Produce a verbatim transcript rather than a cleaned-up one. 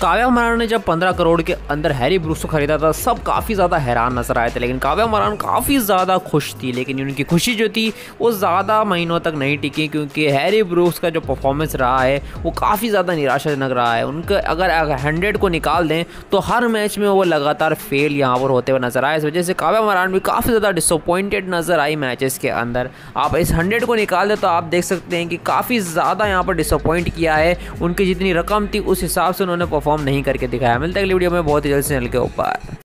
काव्या मरान ने जब पंद्रह करोड़ के अंदर हैरी ब्रूक्स को खरीदा था सब काफ़ी ज़्यादा हैरान नजर आए थे, लेकिन काव्या मरान काफ़ी ज़्यादा खुश थी। लेकिन उनकी खुशी जो थी वो ज़्यादा महीनों तक नहीं टिकी, क्योंकि हैरी ब्रूक्स का जो परफॉर्मेंस रहा है वो काफ़ी ज़्यादा निराशाजनक रहा है। उनका अगर हंड्रेड को निकाल दें तो हर मैच में वो लगातार फेल यहाँ पर होते हुए नजर आए। इस वजह से काव्या मरान भी काफ़ी ज़्यादा डिसअपॉइंटेड नजर आई मैचेस के अंदर। आप इस हंड्रेड को निकाल दें तो आप देख सकते हैं कि काफ़ी ज़्यादा यहाँ पर डिसअपॉइंट किया है। उनकी जितनी रकम थी उस हिसाब से उन्होंने परफॉर्म नहीं करके दिखाया। मिलते हैं अगली वीडियो में बहुत ही जल्द से चैनल के ऊपर।